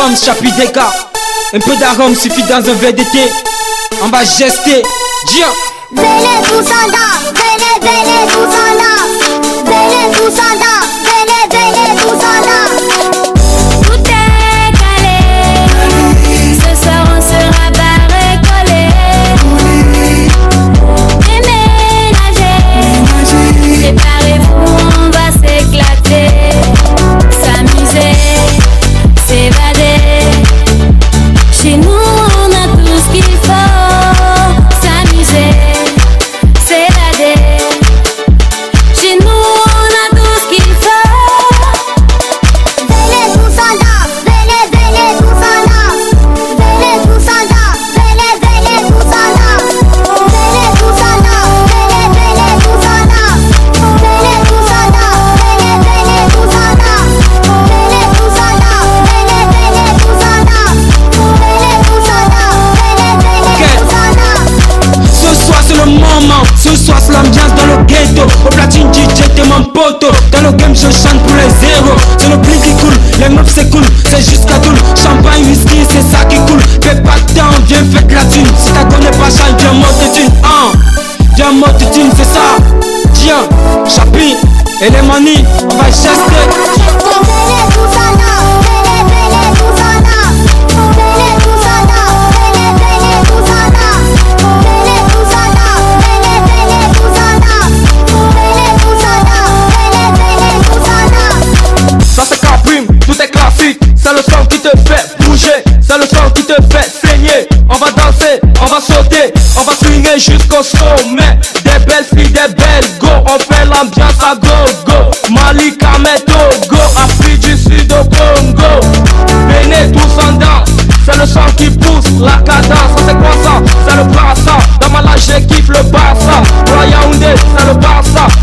Bam chapitre des gars. Un peu d'arôme suffit dans un VDT. On va gester. Dia. Venez tous en danse, venez tous en danse. Venez tous en danse, venez tous en danse. Tout est calé, ce soir on sera barré collé. Déménager, préparez-vous, on va s'éclater. S'amuser, s'évader. Chez nous on a tout ce qu'il faut. S'amuser, s'évader. Chez nous on a tout ce qu'il faut. Venez tous en danse, venez tous en danse. Venez tous en danse, venez tous en danse. Venez tous en danse, venez tous en danse. Venez tous en danse, venez tous en danse. Venez tous en danse, venez tous en danse. Venez tous en danse, venez tous en danse. Ce soir c'est le moment, ce soir c'est l'ambiance dans le ghetto. Au platine DJ t'es mon poteau. Dans le game je chante pour les zéros. C'est le blé qui coule, les meufs c'est cool. C'est jusqu'à tout, champagne, whisky, c'est ça qui coule. Fais pas de temps, viens faites la thune. Si t'as connais pas chante, viens monte thune. Viens monte thune, c'est ça. Tiens, Chapi, et les manies, on va gester. Venez tous en danse, venez tous en danse. Venez tous en danse, venez tous en danse. Venez tous en danse, venez tous en danse. Venez tous en danse, venez tous en danse. Ça c'est Caprim, tout est classique. C'est le son qui te fait bouger, c'est le son qui te fait saigner. On va danser, on va sauter, on va swinguer jusqu'au sommet. Des belles filles, des belles go, on fait l'ambiance à go-go. Mali, Camet, Togo, Afrique du Sud au Congo. Venez tous en danse, c'est le son qui pousse la cadence. C'est quoi ça? C'est le Barça, dans ma life je kiffe le Barça. Pour la Yaoundé, c'est le Barça.